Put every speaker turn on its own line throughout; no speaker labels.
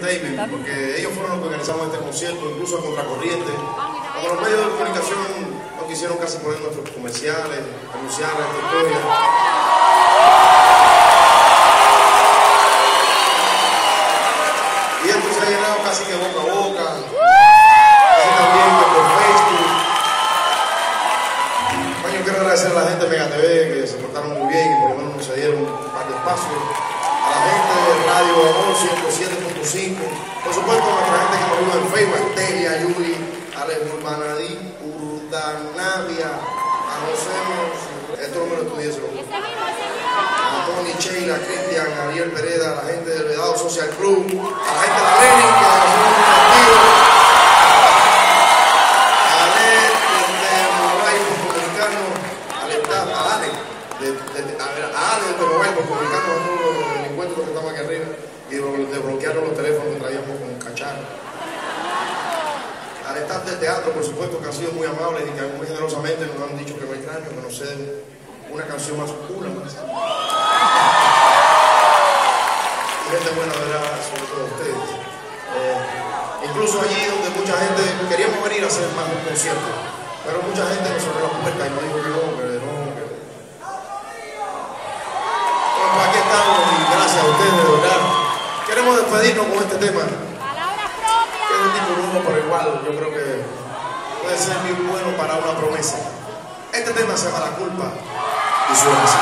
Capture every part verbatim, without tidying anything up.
Entertainment, porque ellos fueron los que organizaron este concierto, incluso a contracorriente. Cuando los medios de comunicación no quisieron casi poner nuestros comerciales, anunciar esta historia. Y esto se ha llenado casi que boca a boca, así también que por Facebook. Bueno, yo quiero agradecer a la gente de Mega T V que se portaron muy bien y por lo menos nos cedieron un par de espacios. A la gente de Radio Amor ciento siete punto cinco, por supuesto a nuestra gente que nos vio en Facebook, Artelia, Yuli, Alex Urbanadí, Urdanavia, a José, esto no me lo estudié, se lo juro. A Tony, Sheila, Cristian, Ariel Pereda, a la gente del Vedado Social Club, a la gente de la Lenin, que nos hacemos un partido, a Alex de Mobile por comunicarnos, a Alex, de, de, de, a, a Alex de Mobile por comunicarnos a todos los delincuentes que estamos aquí arriba y de bloquearnos los teléfonos que traíamos con cacharro. Al staff del teatro, por supuesto, que han sido muy amables y que muy generosamente nos han dicho que no hay cráneo, que nos ceden una canción más oscura. Más. Y gente buena, ¿verdad? Sobre todo ustedes. Eh, incluso allí donde mucha gente, queríamos venir a hacer más un concierto, pero mucha gente nos cerró la puerta y nos dijo que no, que no, que no. Bueno, pues aquí estamos y gracias a ustedes, de verdad. Queremos despedirnos con este tema. Que es un tipo nuevo, pero igual yo creo que puede ser muy bueno para una promesa. Este tema se llama La Culpa y suena así.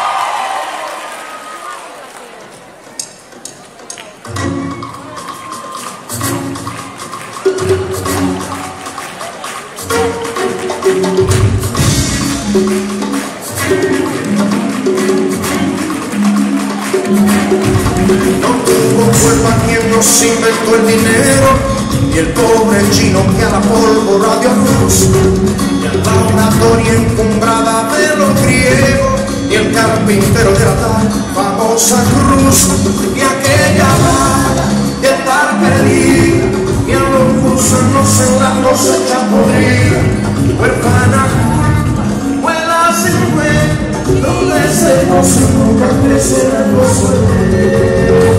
No tuvo culpa quien nos inventó el dinero, y el pobre chino que a la pólvora dio luz, y a la oratoria encumbrada de los griegos, y el carpintero de la tan famosa cruz, y aquella vaga de estar perdida, y a los gusanos en la cosecha podrida, huérfana culpa, vuela sin huella, donde se goza nunca crecerán los sueños.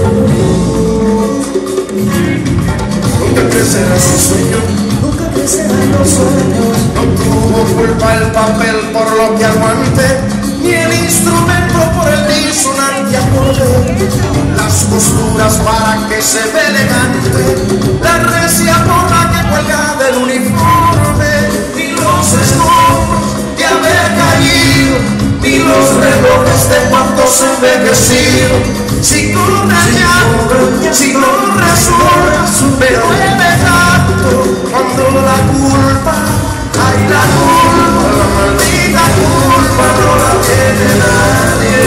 Nunca crecerán sus sueños, nunca crecerán los sueños. No tuvo culpa el papel por lo que aguante, ni el instrumento por el disonante acorde, las costuras para que se vea elegante, la recia por la que cuelga del uniforme, ni los escombros de haber caído, ni los relojes de cuantos envejecidos. Si corre ya, si corre sola, pero debe tanto cuando la culpa, ay la culpa, la maldita culpa no la tiene nadie.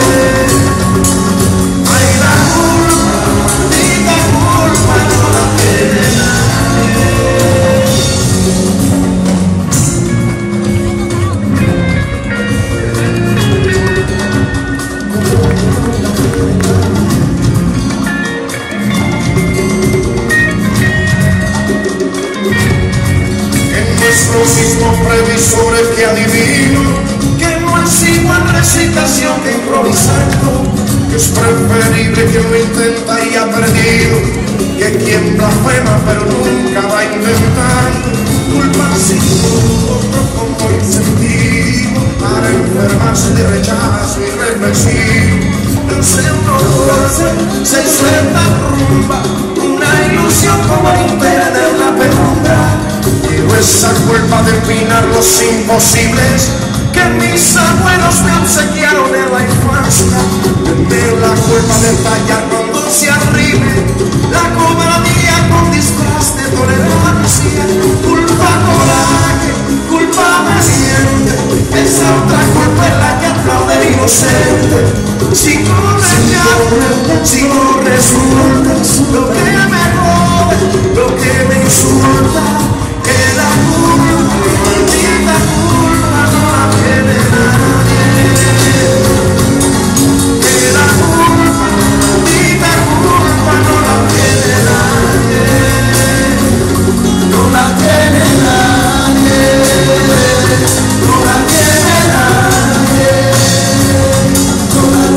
Ay la culpa, la maldita culpa no la tiene nadie. Los mismos previsores que adivino que no es igual recitación que improvisando, que es preferible quien lo intenta y ha perdido, que quien blasfema pero nunca va inventando, culpa sin otro como incentivo para enfermarse de rechazo y reflexivo. No sé, uno se suelta rumba, una ilusión como interna en la penumbra. Pero esa culpa de empinar los imposibles que mis abuelos me obsequiaron en la infancia, pero la culpa de tallar cuando se arribe la cobardía con disfraz de tolerancia, culpa coraje, culpa obediente, esa otra culpa es la que aplaude el inocente. Si corre ya, si no resultas lo que me jode, lo que me insulta, que la culpa, maldita culpa no la tiene nadie. Que la culpa, maldita culpa no la tiene nadie. No la tiene nadie. No la tiene nadie. No la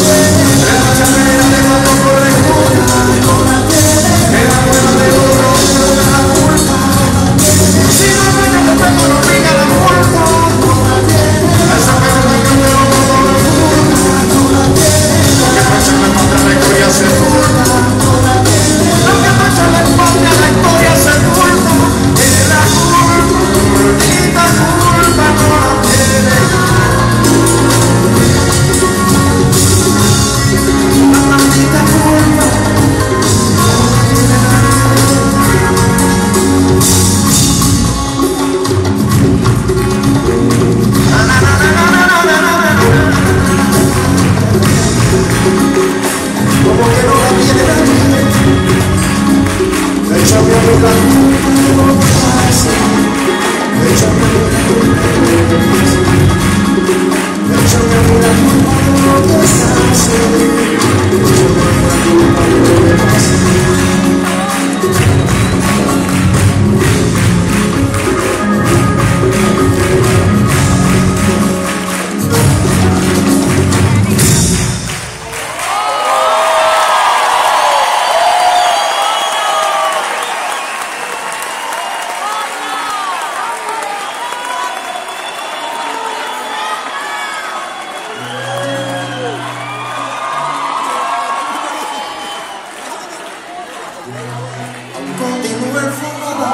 Continúa el fútbol,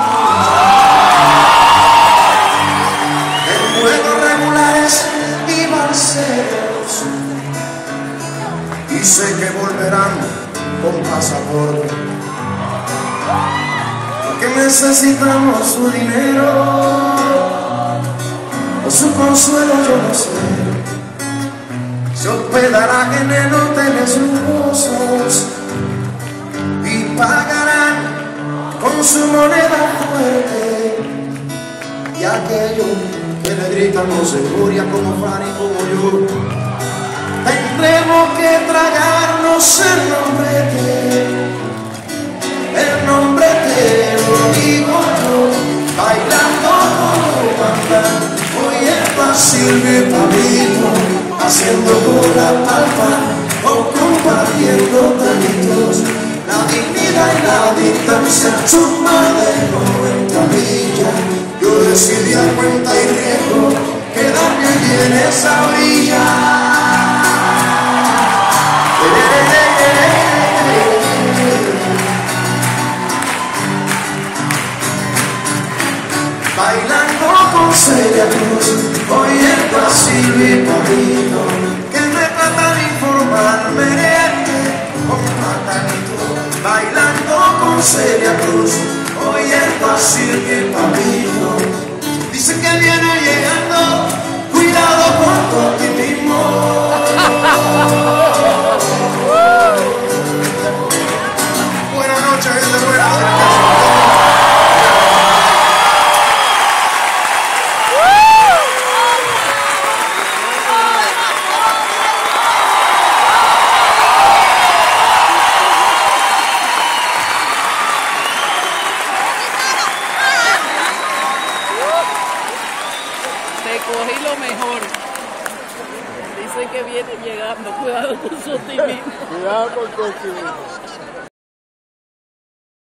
el juego regular es y Barcelos, y sé que volverán con pasaporte, porque necesitamos su dinero o su consuelo, yo no sé. Se hospedarán en el hoteles lujosos y pagarán con su moneda fuerte, y aquellos que le gritan con seguridad como Fanny y como yo, tendremos que tragarnos el nombre de, el nombre te lo digo yo, bailando como banda, oyendo a Silvio y Pablito, haciendo bola palpa o compartiendo tanitos. La dignidad y la distancia son más de noventa millas. Yo decidí a cuenta y riesgo quedarme allí en esa orilla. Bailando con Celia Cruz, oyendo a Silvio y Pablito, que me tratan de informar merengue con platanito. Bailando con Celia Cruz, oyendo a Silvio y Pablito, dicen que viene llegando, cuidado con tu optimismo. Buenas noches, gente buena.
Te cogí lo mejor. Dicen que viene llegando. Cuidado con su optimismo.
Cuidado con tu optimismo.